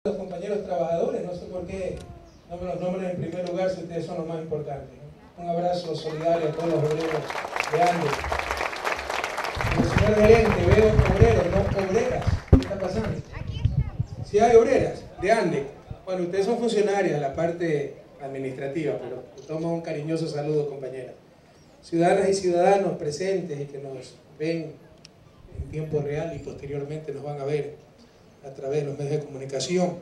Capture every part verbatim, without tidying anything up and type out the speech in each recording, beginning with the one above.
los compañeros trabajadores, no sé por qué no me los nombran en primer lugar si ustedes son los más importantes. Un abrazo solidario a todos los obreros de Andes. El señor gerente, veo obreros, no obreras. ¿Qué está pasando? Sí hay obreras de Andes. Bueno, ustedes son funcionarios de la parte administrativa, pero tomo un cariñoso saludo, compañera. Ciudadanas y ciudadanos presentes y que nos ven en tiempo real y posteriormente nos van a ver a través de los medios de comunicación.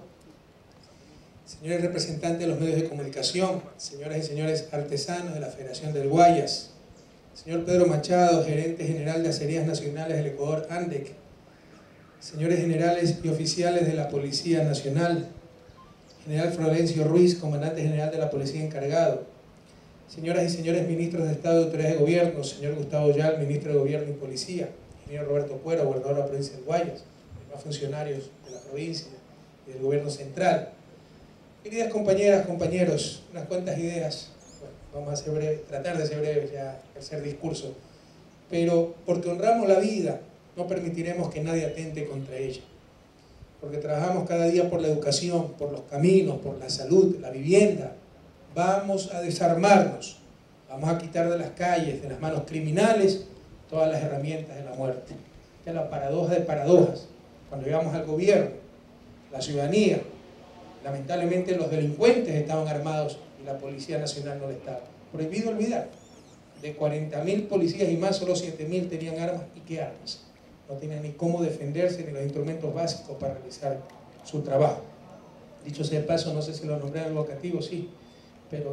Señores representantes de los medios de comunicación, señoras y señores artesanos de la Federación del Guayas, señor Pedro Machado, gerente general de Acerías Nacionales del Ecuador, ANDEC, señores generales y oficiales de la Policía Nacional, general Florencio Ruiz, comandante general de la Policía encargado, señoras y señores ministros de Estado y autoridades de gobierno, señor Gustavo Yal, ministro de Gobierno y Policía, señor Roberto Cuero, gobernador de la provincia del Guayas, demás funcionarios de la provincia y del gobierno central. Queridas compañeras, compañeros, unas cuantas ideas. Bueno, vamos a ser breve, tratar de ser breves, ya tercer discurso. Pero porque honramos la vida, no permitiremos que nadie atente contra ella. Porque trabajamos cada día por la educación, por los caminos, por la salud, la vivienda. Vamos a desarmarnos, vamos a quitar de las calles, de las manos criminales, todas las herramientas de la muerte. Esta es la paradoja de paradojas. Cuando llegamos al gobierno, la ciudadanía, lamentablemente los delincuentes estaban armados y la Policía Nacional no lo estaba. Prohibido olvidar, de cuarenta mil policías y más, solo siete mil tenían armas. ¿Y qué armas? No tenían ni cómo defenderse ni los instrumentos básicos para realizar su trabajo. Dicho sea de paso, no sé si lo nombré en el vocativo, sí, pero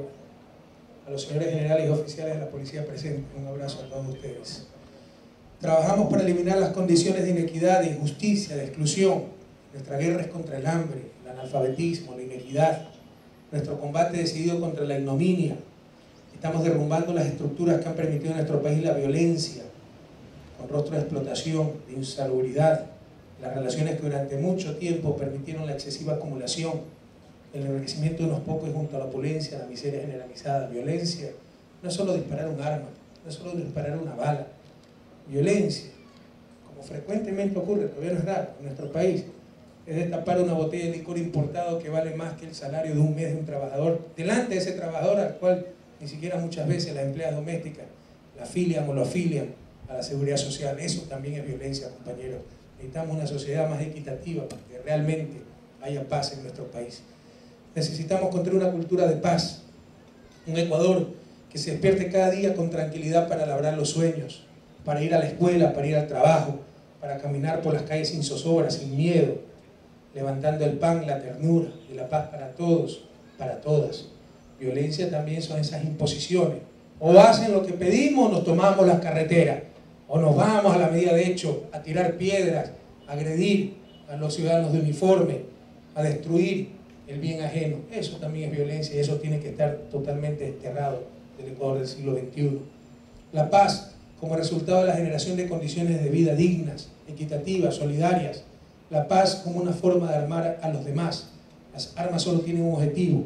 a los señores generales y oficiales de la policía presentes, un abrazo a todos ustedes. Trabajamos para eliminar las condiciones de inequidad, de injusticia, de exclusión. Nuestra guerra es contra el hambre, el analfabetismo, la inequidad. Nuestro combate decidido contra la ignominia. Estamos derrumbando las estructuras que han permitido en nuestro país la violencia, con rostro de explotación, de insalubridad, las relaciones que durante mucho tiempo permitieron la excesiva acumulación, el enriquecimiento de unos pocos junto a la opulencia, la miseria generalizada. Violencia no es solo disparar un arma, no es solo disparar una bala. Violencia, como frecuentemente ocurre, todavía no es raro en nuestro país, es destapar una botella de licor importado que vale más que el salario de un mes de un trabajador, delante de ese trabajador al cual ni siquiera muchas veces las empleadas domésticas la afilian o lo afilian a la seguridad social. Eso también es violencia, compañeros. Necesitamos una sociedad más equitativa para que realmente haya paz en nuestro país. Necesitamos construir una cultura de paz, un Ecuador que se despierte cada día con tranquilidad para labrar los sueños, para ir a la escuela, para ir al trabajo, para caminar por las calles sin zozobra, sin miedo, levantando el pan, la ternura y la paz para todos, para todas. Violencia también son esas imposiciones. O hacen lo que pedimos, nos tomamos las carreteras, o nos vamos a la medida de hecho a tirar piedras, a agredir a los ciudadanos de uniforme, a destruir el bien ajeno. Eso también es violencia y eso tiene que estar totalmente desterrado del Ecuador del siglo veintiuno. La paz como resultado de la generación de condiciones de vida dignas, equitativas, solidarias. La paz como una forma de armar a los demás. Las armas solo tienen un objetivo: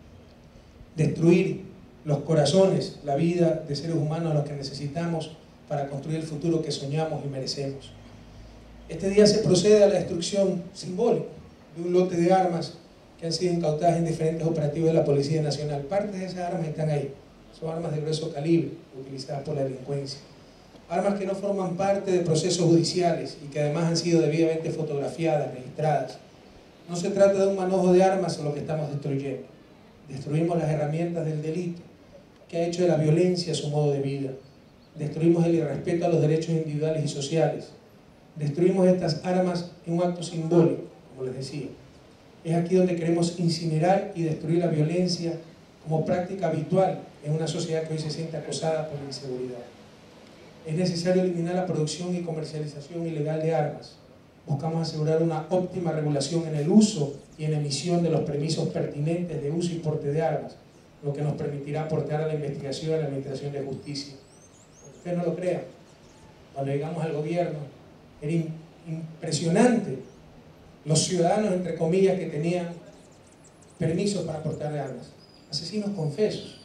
destruir los corazones, la vida de seres humanos a los que necesitamos para construir el futuro que soñamos y merecemos. Este día se procede a la destrucción simbólica de un lote de armas que han sido incautadas en diferentes operativos de la Policía Nacional. Partes de esas armas están ahí. Son armas de grueso calibre utilizadas por la delincuencia. Armas que no forman parte de procesos judiciales y que además han sido debidamente fotografiadas, registradas. No se trata de un manojo de armas lo que estamos destruyendo. Destruimos las herramientas del delito, que ha hecho de la violencia su modo de vida. Destruimos el irrespeto a los derechos individuales y sociales. Destruimos estas armas en un acto simbólico, como les decía. Es aquí donde queremos incinerar y destruir la violencia como práctica habitual en una sociedad que hoy se siente acosada por la inseguridad. Es necesario eliminar la producción y comercialización ilegal de armas. Buscamos asegurar una óptima regulación en el uso y en emisión de los permisos pertinentes de uso y porte de armas, lo que nos permitirá aportar a la investigación y a la administración de justicia. Ustedes no lo crean, cuando llegamos al gobierno era impresionante los ciudadanos, entre comillas, que tenían permisos para portar armas. Asesinos confesos,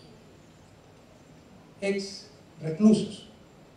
ex reclusos,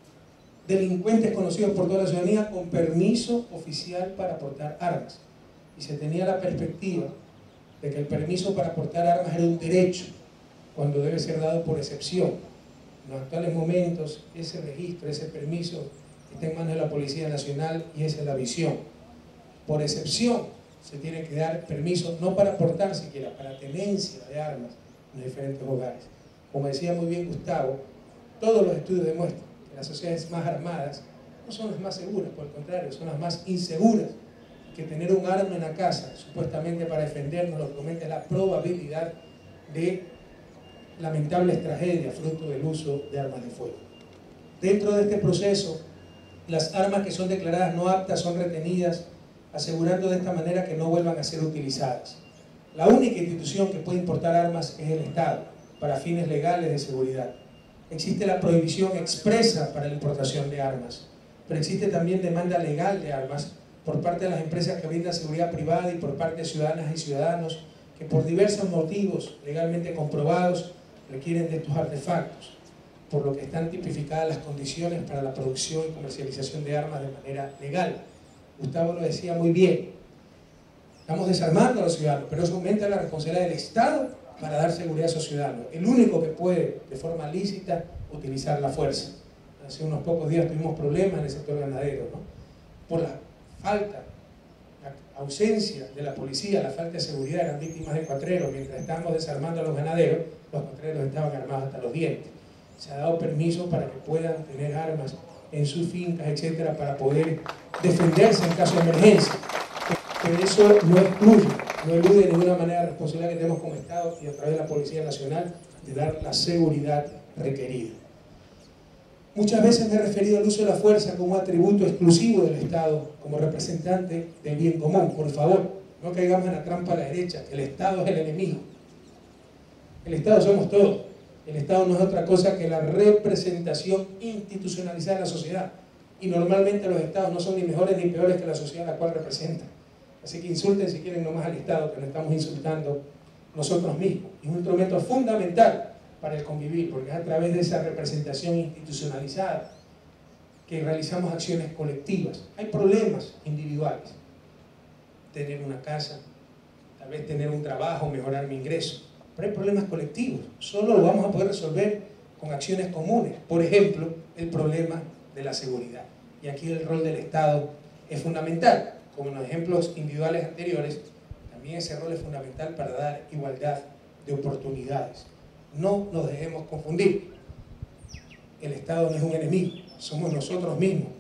delincuentes conocidos por toda la ciudadanía con permiso oficial para portar armas. y se tenía la perspectiva de que el permiso para portar armas era un derecho, cuando debe ser dado por excepción. En los actuales momentos, ese registro, ese permiso, está en manos de la Policía Nacional y esa es la visión. Por excepción, se tiene que dar permiso, no para portar siquiera, para tenencia de armas en los diferentes hogares. Como decía muy bien Gustavo, todos los estudios demuestran que las sociedades más armadas no son las más seguras, por el contrario, son las más inseguras, que tener un arma en la casa, supuestamente para defendernos, lo que aumenta es la probabilidad de lamentables tragedias fruto del uso de armas de fuego. Dentro de este proceso, las armas que son declaradas no aptas son retenidas, asegurando de esta manera que no vuelvan a ser utilizadas. La única institución que puede importar armas es el Estado, para fines legales de seguridad. Existe la prohibición expresa para la importación de armas, pero existe también demanda legal de armas por parte de las empresas que brindan seguridad privada y por parte de ciudadanas y ciudadanos que por diversos motivos legalmente comprobados requieren de estos artefactos, por lo que están tipificadas las condiciones para la producción y comercialización de armas de manera legal. Gustavo lo decía muy bien, estamos desarmando a los ciudadanos, pero eso aumenta la responsabilidad del Estado para dar seguridad a esos ciudadanos, el único que puede de forma lícita utilizar la fuerza. Hace unos pocos días tuvimos problemas en el sector ganadero, ¿no? Por la falta, la ausencia de la policía, la falta de seguridad, eran víctimas de cuatreros. Mientras estábamos desarmando a los ganaderos, los cuatreros estaban armados hasta los dientes. Se ha dado permiso para que puedan tener armas en sus fincas, etcétera, para poder defenderse en caso de emergencia. Pero eso no excluye, no elude de ninguna manera la responsabilidad que tenemos como Estado y a través de la Policía Nacional de dar la seguridad requerida. Muchas veces me he referido al uso de la fuerza como un atributo exclusivo del Estado, como representante del bien común. Por favor, no caigamos en la trampa a la derecha. El Estado es el enemigo. El Estado somos todos. El Estado no es otra cosa que la representación institucionalizada de la sociedad. Y normalmente los Estados no son ni mejores ni peores que la sociedad a la cual representan. Así que insulten si quieren nomás al Estado, que nos estamos insultando nosotros mismos. Es un instrumento fundamental para el convivir, porque es a través de esa representación institucionalizada que realizamos acciones colectivas. Hay problemas individuales, tener una casa, tal vez tener un trabajo, mejorar mi ingreso, pero hay problemas colectivos, solo lo vamos a poder resolver con acciones comunes. Por ejemplo, el problema de la seguridad, y aquí el rol del Estado es fundamental. Como en los ejemplos individuales anteriores, también ese rol es fundamental para dar igualdad de oportunidades. No nos dejemos confundir. El Estado no es un enemigo, somos nosotros mismos.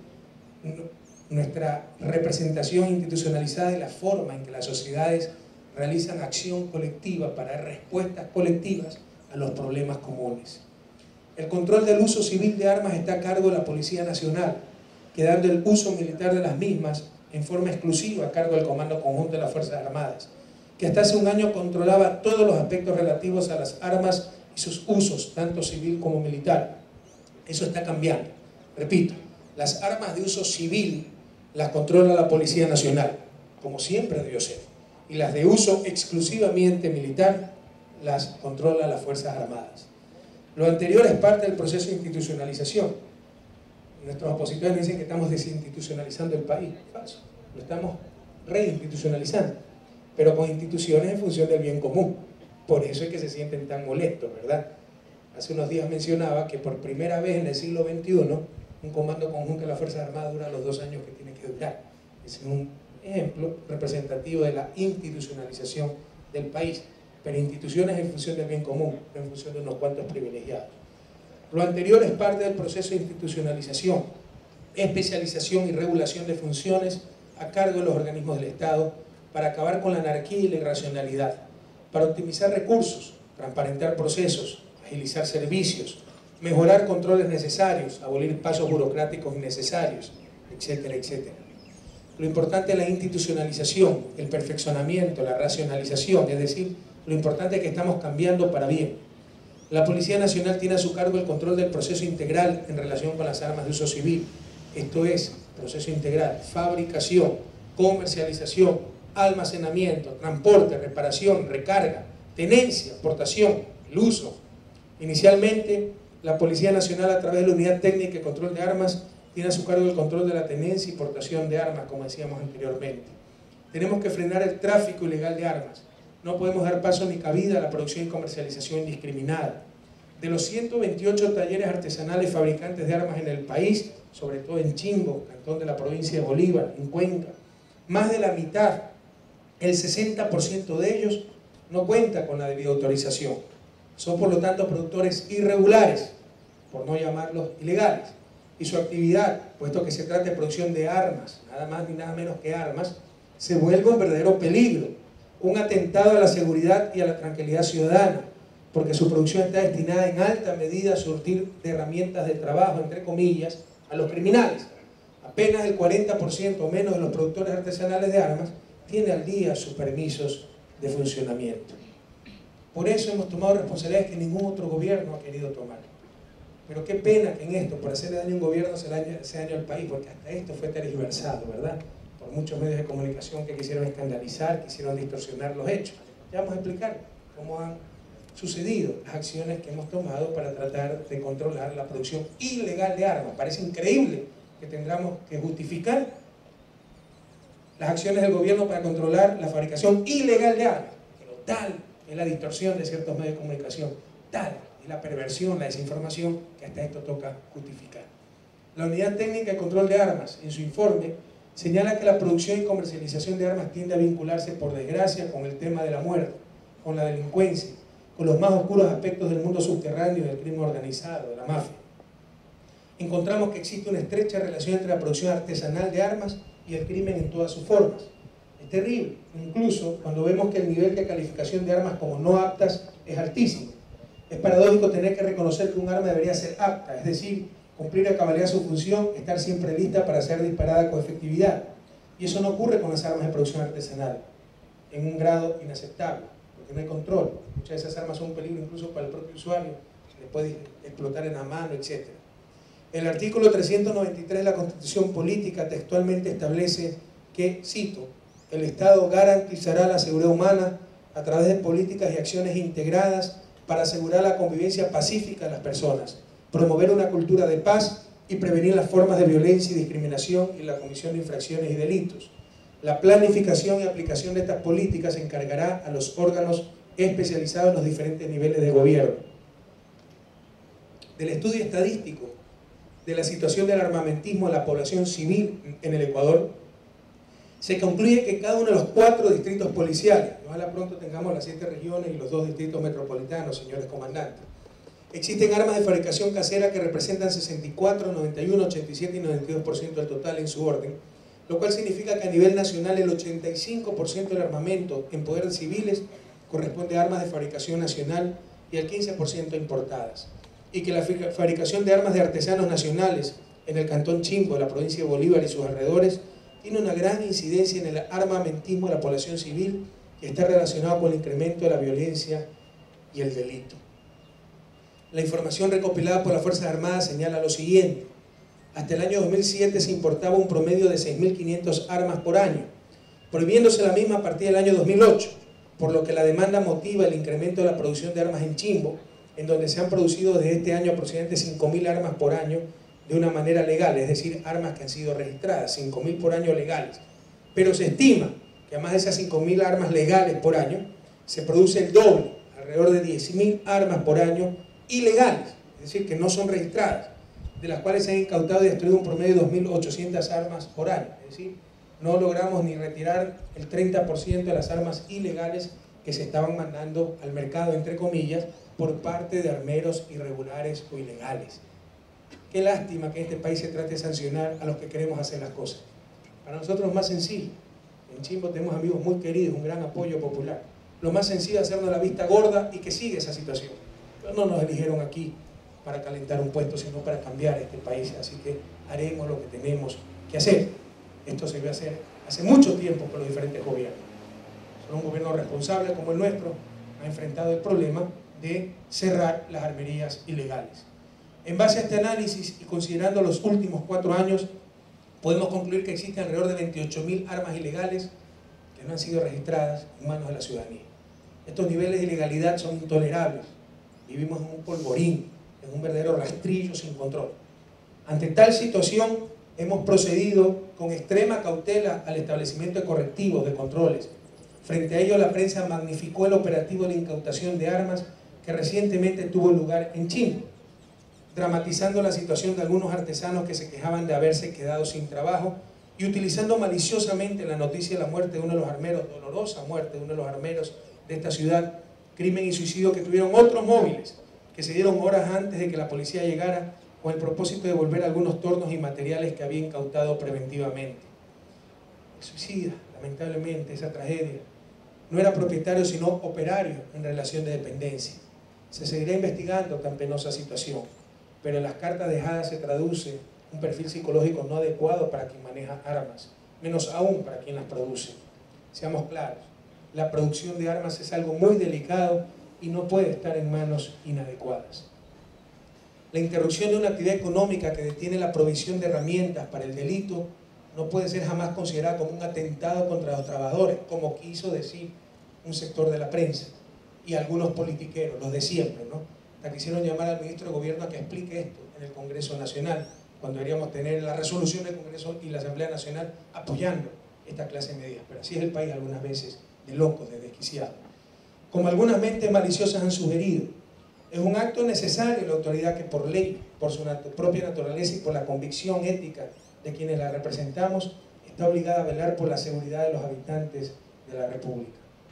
Nuestra representación institucionalizada y la forma en que las sociedades realizan acción colectiva para dar respuestas colectivas a los problemas comunes. El control del uso civil de armas está a cargo de la Policía Nacional, quedando el uso militar de las mismas en forma exclusiva a cargo del Comando Conjunto de las Fuerzas Armadas, que hasta hace un año controlaba todos los aspectos relativos a las armas y sus usos, tanto civil como militar. Eso está cambiando. Repito, las armas de uso civil las controla la Policía Nacional, como siempre debió ser, y las de uso exclusivamente militar las controla las Fuerzas Armadas. Lo anterior es parte del proceso de institucionalización. Nuestros opositores dicen que estamos desinstitucionalizando el país. Falso. Lo estamos reinstitucionalizando, pero con instituciones en función del bien común. Por eso es que se sienten tan molestos, ¿verdad? Hace unos días mencionaba que por primera vez en el siglo veintiuno un comando conjunto de las Fuerzas Armadas dura los dos años que tiene que durar. Es un ejemplo representativo de la institucionalización del país, pero instituciones en función del bien común, en función de unos cuantos privilegiados. Lo anterior es parte del proceso de institucionalización, especialización y regulación de funciones a cargo de los organismos del Estado para acabar con la anarquía y la irracionalidad, para optimizar recursos, transparentar procesos, agilizar servicios, mejorar controles necesarios, abolir pasos burocráticos innecesarios, etcétera, etcétera. Lo importante es la institucionalización, el perfeccionamiento, la racionalización, es decir, lo importante es que estamos cambiando para bien. La Policía Nacional tiene a su cargo el control del proceso integral en relación con las armas de uso civil. Esto es, proceso integral, fabricación, comercialización, almacenamiento, transporte, reparación, recarga, tenencia, portación, el uso. Inicialmente, la Policía Nacional, a través de la Unidad Técnica y Control de Armas, tiene a su cargo el control de la tenencia y portación de armas, como decíamos anteriormente. Tenemos que frenar el tráfico ilegal de armas. No podemos dar paso ni cabida a la producción y comercialización indiscriminada. De los ciento veintiocho talleres artesanales fabricantes de armas en el país, sobre todo en Chimbo, cantón de la provincia de Bolívar, en Cuenca, más de la mitad, el sesenta por ciento de ellos, no cuenta con la debida autorización. Son por lo tanto productores irregulares, por no llamarlos ilegales. Y su actividad, puesto que se trata de producción de armas, nada más ni nada menos que armas, se vuelve un verdadero peligro, un atentado a la seguridad y a la tranquilidad ciudadana, porque su producción está destinada en alta medida a surtir de herramientas de trabajo, entre comillas, a los criminales. Apenas el cuarenta por ciento o menos de los productores artesanales de armas tiene al día sus permisos de funcionamiento. Por eso hemos tomado responsabilidades que ningún otro gobierno ha querido tomar. Pero qué pena que en esto, por hacerle daño a un gobierno, se hace daño al país, porque hasta esto fue tergiversado, ¿verdad? Por muchos medios de comunicación que quisieron escandalizar, quisieron distorsionar los hechos. Ya vamos a explicar cómo han sucedido las acciones que hemos tomado para tratar de controlar la producción ilegal de armas. Parece increíble que tengamos que justificar las acciones del gobierno para controlar la fabricación ilegal de armas. Pero tal es la distorsión de ciertos medios de comunicación, tal es la perversión, la desinformación, que hasta esto toca justificar. La Unidad Técnica de Control de Armas, en su informe, señala que la producción y comercialización de armas tiende a vincularse, por desgracia, con el tema de la muerte, con la delincuencia, con los más oscuros aspectos del mundo subterráneo y del crimen organizado, de la mafia. Encontramos que existe una estrecha relación entre la producción artesanal de armas y el crimen en todas sus formas. Es terrible, incluso cuando vemos que el nivel de calificación de armas como no aptas es altísimo. Es paradójico tener que reconocer que un arma debería ser apta, es decir, cumplir a cabalidad su función, estar siempre lista para ser disparada con efectividad. Y eso no ocurre con las armas de producción artesanal, en un grado inaceptable, porque no hay control. Muchas de esas armas son un peligro incluso para el propio usuario, le puede explotar en la mano, etcétera. El artículo trescientos noventa y tres de la Constitución Política textualmente establece que, cito, el Estado garantizará la seguridad humana a través de políticas y acciones integradas para asegurar la convivencia pacífica de las personas, promover una cultura de paz y prevenir las formas de violencia y discriminación y la comisión de infracciones y delitos. La planificación y aplicación de estas políticas se encargará a los órganos especializados en los diferentes niveles de gobierno. Del estudio estadístico de la situación del armamentismo en la población civil en el Ecuador, se concluye que cada uno de los cuatro distritos policiales, ojalá pronto tengamos las siete regiones y los dos distritos metropolitanos, señores comandantes, existen armas de fabricación casera que representan sesenta y cuatro, noventa y uno, ochenta y siete y noventa y dos por ciento del total en su orden, lo cual significa que a nivel nacional el ochenta y cinco por ciento del armamento en poder de civiles corresponde a armas de fabricación nacional y el quince por ciento importadas, y que la fabricación de armas de artesanos nacionales en el cantón Chimbo, de la provincia de Bolívar y sus alrededores, tiene una gran incidencia en el armamentismo de la población civil y está relacionado con el incremento de la violencia y el delito. La información recopilada por las Fuerzas Armadas señala lo siguiente: hasta el año dos mil siete se importaba un promedio de seis mil quinientas armas por año, prohibiéndose la misma a partir del año dos mil ocho, por lo que la demanda motiva el incremento de la producción de armas en Chimbo, en donde se han producido desde este año aproximadamente cinco mil armas por año de una manera legal, es decir, armas que han sido registradas, cinco mil por año legales. Pero se estima que además de esas cinco mil armas legales por año, se produce el doble, alrededor de diez mil armas por año ilegales, es decir, que no son registradas, de las cuales se han incautado y destruido un promedio de dos mil ochocientas armas por año. Es decir, no logramos ni retirar el treinta por ciento de las armas ilegales que se estaban mandando al mercado, entre comillas, por parte de armeros irregulares o ilegales. Qué lástima que en este país se trate de sancionar a los que queremos hacer las cosas. Para nosotros es más sencillo. En Chimbo tenemos amigos muy queridos, un gran apoyo popular. Lo más sencillo es hacernos la vista gorda y que siga esa situación. Pero no nos eligieron aquí para calentar un puesto, sino para cambiar este país. Así que haremos lo que tenemos que hacer. Esto se debe hacer hace mucho tiempo por los diferentes gobiernos. Solo un gobierno responsable como el nuestro ha enfrentado el problema de cerrar las armerías ilegales. En base a este análisis y considerando los últimos cuatro años, podemos concluir que existen alrededor de veintiocho mil armas ilegales que no han sido registradas en manos de la ciudadanía. Estos niveles de ilegalidad son intolerables. Vivimos en un polvorín, en un verdadero rastrillo sin control. Ante tal situación, hemos procedido con extrema cautela al establecimiento de correctivos, de controles. Frente a ello, la prensa magnificó el operativo de la incautación de armas que recientemente tuvo lugar en Chimbo, dramatizando la situación de algunos artesanos que se quejaban de haberse quedado sin trabajo y utilizando maliciosamente la noticia de la muerte de uno de los armeros, dolorosa muerte de uno de los armeros de esta ciudad, crimen y suicidio que tuvieron otros móviles, que se dieron horas antes de que la policía llegara con el propósito de devolver algunos tornos y materiales que había incautado preventivamente. El suicida, lamentablemente, esa tragedia, no era propietario sino operario en relación de dependencia. Se seguirá investigando tan penosa situación, pero en las cartas dejadas se traduce un perfil psicológico no adecuado para quien maneja armas, menos aún para quien las produce. Seamos claros, la producción de armas es algo muy delicado y no puede estar en manos inadecuadas. La interrupción de una actividad económica que detiene la provisión de herramientas para el delito no puede ser jamás considerada como un atentado contra los trabajadores, como quiso decir un sector de la prensa y algunos politiqueros, los de siempre, ¿no? Hasta quisieron llamar al ministro de Gobierno a que explique esto en el Congreso Nacional, cuando deberíamos tener la resolución del Congreso y la Asamblea Nacional apoyando esta clase de medidas. Pero así es el país algunas veces, de locos, de desquiciados. Como algunas mentes maliciosas han sugerido, es un acto necesario la autoridad que por ley, por su nat- propia naturaleza y por la convicción ética de quienes la representamos, está obligada a velar por la seguridad de los habitantes de la República.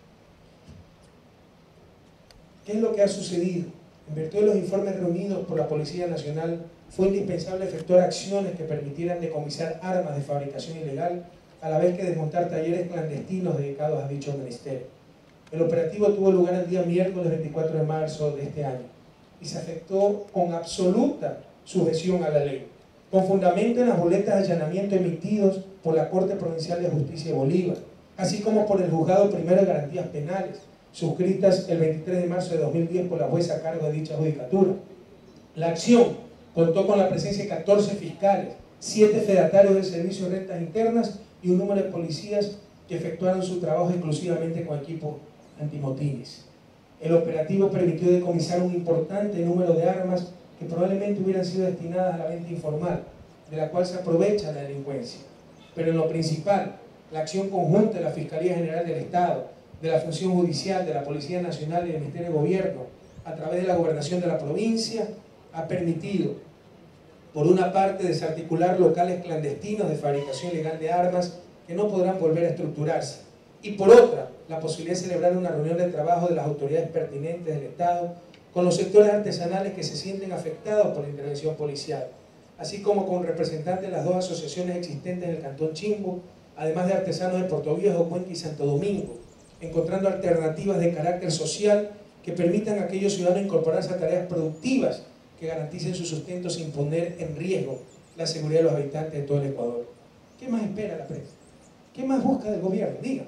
¿Qué es lo que ha sucedido? En virtud de los informes reunidos por la Policía Nacional, fue indispensable efectuar acciones que permitieran decomisar armas de fabricación ilegal, a la vez que desmontar talleres clandestinos dedicados a dicho ministerio. El operativo tuvo lugar el día miércoles veinticuatro de marzo de este año y se efectuó con absoluta sujeción a la ley, con fundamento en las boletas de allanamiento emitidos por la Corte Provincial de Justicia de Bolívar, así como por el Juzgado Primero de Garantías Penales, suscritas el veintitrés de marzo de dos mil diez por la jueza a cargo de dicha judicatura. La acción contó con la presencia de catorce fiscales, siete fedatarios del Servicio de Rentas Internas y un número de policías que efectuaron su trabajo exclusivamente con equipo antimotines. El operativo permitió decomisar un importante número de armas que probablemente hubieran sido destinadas a la venta informal, de la cual se aprovecha la delincuencia. Pero en lo principal, la acción conjunta de la Fiscalía General del Estado, de la Función Judicial, de la Policía Nacional y del Ministerio de Gobierno, a través de la Gobernación de la provincia, ha permitido, por una parte, desarticular locales clandestinos de fabricación ilegal de armas que no podrán volver a estructurarse, y por otra, la posibilidad de celebrar una reunión de trabajo de las autoridades pertinentes del Estado con los sectores artesanales que se sienten afectados por la intervención policial, así como con representantes de las dos asociaciones existentes en el Cantón Chimbo, además de artesanos de Puerto Viejo, Cuenca y Santo Domingo, encontrando alternativas de carácter social que permitan a aquellos ciudadanos incorporarse a tareas productivas que garanticen su sustento sin poner en riesgo la seguridad de los habitantes de todo el Ecuador. ¿Qué más espera la prensa? ¿Qué más busca del gobierno? Diga.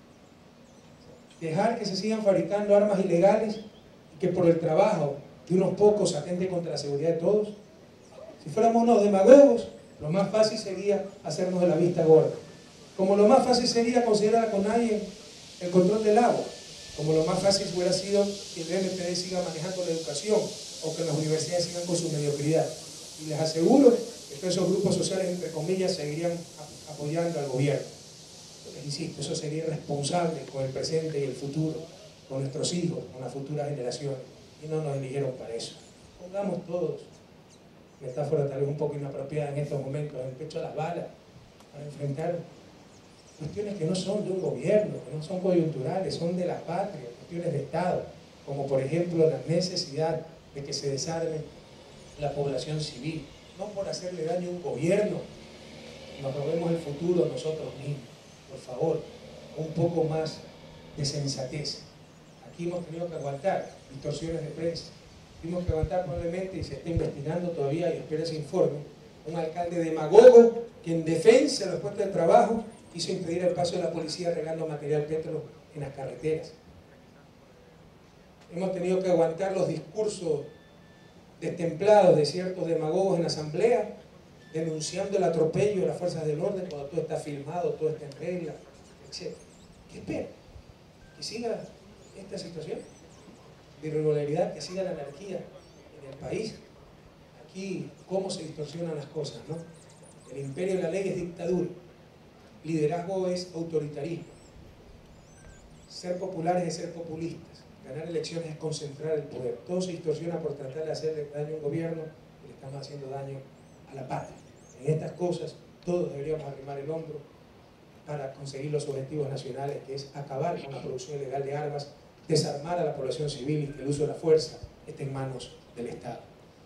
Dejar que se sigan fabricando armas ilegales y que por el trabajo de unos pocos atente contra la seguridad de todos. Si fuéramos unos demagogos, lo más fácil sería hacernos de la vista gorda. Como lo más fácil sería considerar con nadie el control del agua. Como lo más fácil hubiera sido que el M P D siga manejando la educación o que las universidades sigan con su mediocridad. Y les aseguro que todos esos grupos sociales, entre comillas, seguirían apoyando al gobierno. Les insisto, eso sería irresponsable con el presente y el futuro, con nuestros hijos, con las futuras generaciones. Y no nos eligieron para eso. Pongamos todos, metáfora tal vez un poco inapropiada en estos momentos, en el pecho a las balas, para enfrentar cuestiones que no son de un gobierno, que no son coyunturales, son de la patria, cuestiones de Estado, como por ejemplo la necesidad de que se desarme la población civil, no por hacerle daño a un gobierno, nos robemos el futuro nosotros mismos. Por favor, un poco más de sensatez. Aquí hemos tenido que aguantar distorsiones de prensa, tuvimos que aguantar probablemente, y se está investigando todavía, y espero ese informe, un alcalde demagogo que en defensa de los puestos de trabajo quiso impedir el paso de la policía regando material petro en las carreteras. Hemos tenido que aguantar los discursos destemplados de ciertos demagogos en la asamblea, denunciando el atropello de las fuerzas del orden cuando todo está filmado, todo está en regla, etcétera. ¿Qué espera? ¿Que siga esta situación de irregularidad, que siga la anarquía en el país? Aquí, cómo se distorsionan las cosas, ¿no? El imperio de la ley es dictadura. Liderazgo es autoritarismo. Ser populares es ser populistas. Ganar elecciones es concentrar el poder. Todo se distorsiona por tratar de hacerle daño a un gobierno y le estamos haciendo daño a la patria. En estas cosas todos deberíamos arrimar el hombro para conseguir los objetivos nacionales, que es acabar con la producción ilegal de armas, desarmar a la población civil y que el uso de la fuerza esté en manos del Estado.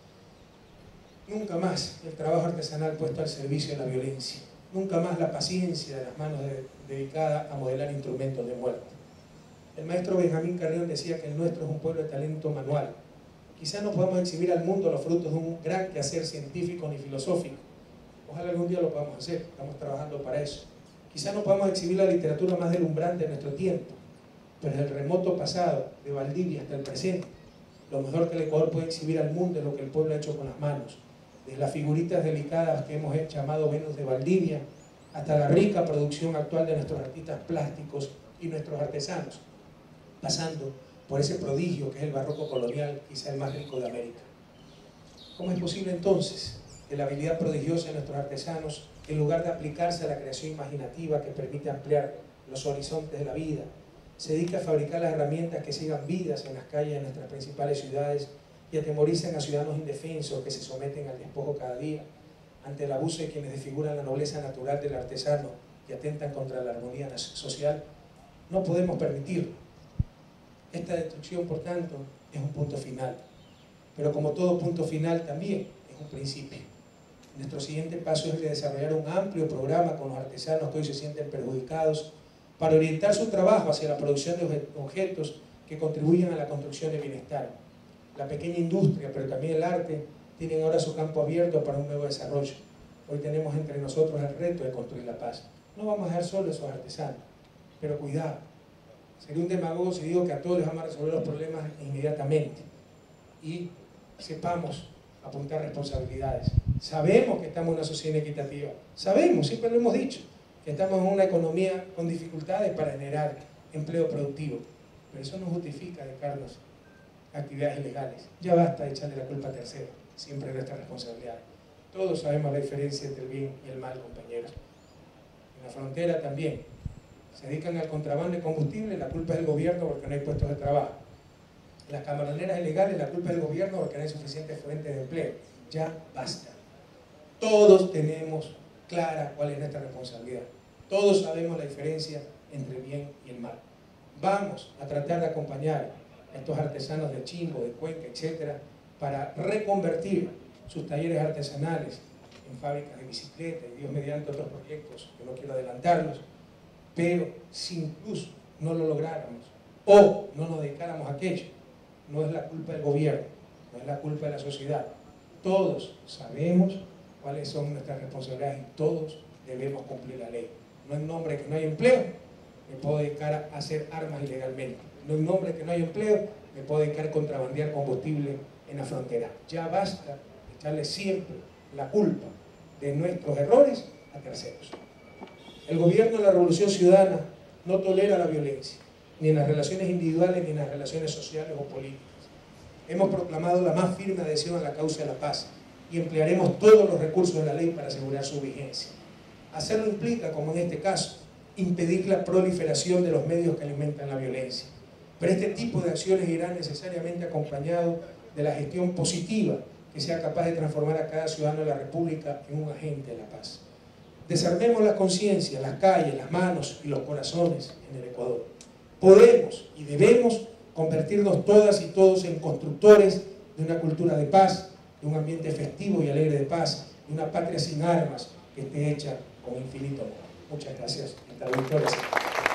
Nunca más el trabajo artesanal puesto al servicio de la violencia. Nunca más la paciencia de las manos de, dedicada a modelar instrumentos de muerte. El maestro Benjamín Carrión decía que el nuestro es un pueblo de talento manual. Quizá no podamos exhibir al mundo los frutos de un gran quehacer científico ni filosófico. Ojalá algún día lo podamos hacer, estamos trabajando para eso. Quizá no podamos exhibir la literatura más deslumbrante de nuestro tiempo, pero desde el remoto pasado, de Valdivia hasta el presente, lo mejor que el Ecuador puede exhibir al mundo es lo que el pueblo ha hecho con las manos. Desde las figuritas delicadas que hemos llamado Venus de Valdivia, hasta la rica producción actual de nuestros artistas plásticos y nuestros artesanos, pasando por ese prodigio que es el barroco colonial, quizá el más rico de América. ¿Cómo es posible entonces que la habilidad prodigiosa de nuestros artesanos, en lugar de aplicarse a la creación imaginativa que permite ampliar los horizontes de la vida, se dedique a fabricar las herramientas que sigan vidas en las calles de nuestras principales ciudades y atemoricen a ciudadanos indefensos que se someten al despojo cada día ante el abuso de quienes desfiguran la nobleza natural del artesano y atentan contra la armonía social? No podemos permitirlo. Esta destrucción, por tanto, es un punto final, pero como todo punto final también es un principio. Nuestro siguiente paso es el de desarrollar un amplio programa con los artesanos que hoy se sienten perjudicados para orientar su trabajo hacia la producción de objetos que contribuyan a la construcción de bienestar. La pequeña industria, pero también el arte, tienen ahora su campo abierto para un nuevo desarrollo. Hoy tenemos entre nosotros el reto de construir la paz. No vamos a dejar solos a esos artesanos, pero cuidado. Sería un demagogo si digo que a todos les vamos a resolver los problemas inmediatamente. Y sepamos apuntar responsabilidades. Sabemos que estamos en una sociedad inequitativa. Sabemos, siempre lo hemos dicho, que estamos en una economía con dificultades para generar empleo productivo. Pero eso no justifica dedicarnos a actividades ilegales. Ya basta de echarle la culpa a terceros. Siempre es nuestra responsabilidad. Todos sabemos la diferencia entre el bien y el mal, compañeros. En la frontera también. Se dedican al contrabando de combustible, la culpa es del gobierno porque no hay puestos de trabajo. En las camaroneras ilegales, la culpa es del gobierno porque no hay suficientes fuentes de empleo. Ya basta. Todos tenemos clara cuál es nuestra responsabilidad. Todos sabemos la diferencia entre el bien y el mal. Vamos a tratar de acompañar a estos artesanos de Chimbo, de Cuenca, etcétera, para reconvertir sus talleres artesanales en fábricas de bicicletas y Dios mediante otros proyectos que no quiero adelantarlos. Pero si incluso no lo lográramos o no nos dedicáramos a aquello, no es la culpa del gobierno, no es la culpa de la sociedad. Todos sabemos cuáles son nuestras responsabilidades y todos debemos cumplir la ley. No en nombre de que no hay empleo, me puedo dedicar a hacer armas ilegalmente. No en nombre de que no hay empleo, me puedo dedicar a contrabandear combustible en la frontera. Ya basta de echarle siempre la culpa de nuestros errores a terceros. El gobierno de la Revolución Ciudadana no tolera la violencia, ni en las relaciones individuales ni en las relaciones sociales o políticas. Hemos proclamado la más firme adhesión a la causa de la paz y emplearemos todos los recursos de la ley para asegurar su vigencia. Hacerlo implica, como en este caso, impedir la proliferación de los medios que alimentan la violencia. Pero este tipo de acciones irá necesariamente acompañado de la gestión positiva que sea capaz de transformar a cada ciudadano de la República en un agente de la paz. Desarmemos la conciencia, las calles, las manos y los corazones en el Ecuador. Podemos y debemos convertirnos todas y todos en constructores de una cultura de paz, de un ambiente festivo y alegre de paz, de una patria sin armas que esté hecha con infinito amor. Muchas gracias. Hasta la victoria.